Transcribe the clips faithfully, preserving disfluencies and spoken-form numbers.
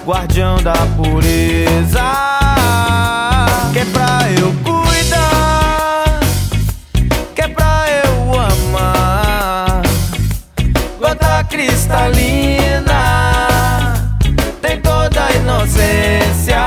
guardião da pureza, que é pra eu cuidar, que é pra eu amar. Gota cristalina, tem toda a inocência.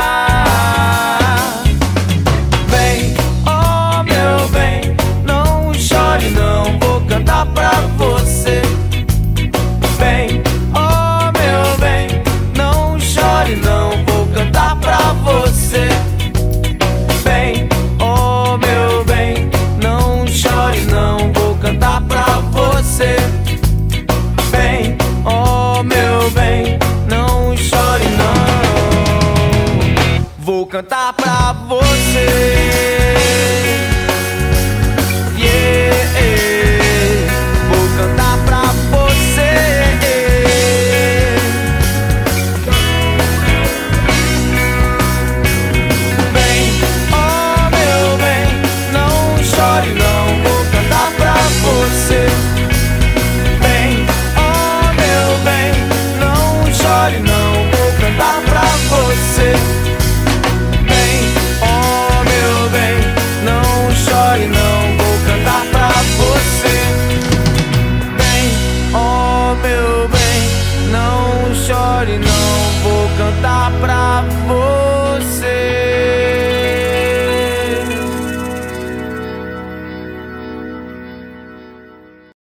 Vem, oh meu bem, não chore não, vou cantar pra você. Vem, oh meu bem, não chore não, vou cantar pra você. Vem, oh meu bem, não chore não, vou cantar pra você. Vem, oh meu bem, não chore não, vou cantar pra você.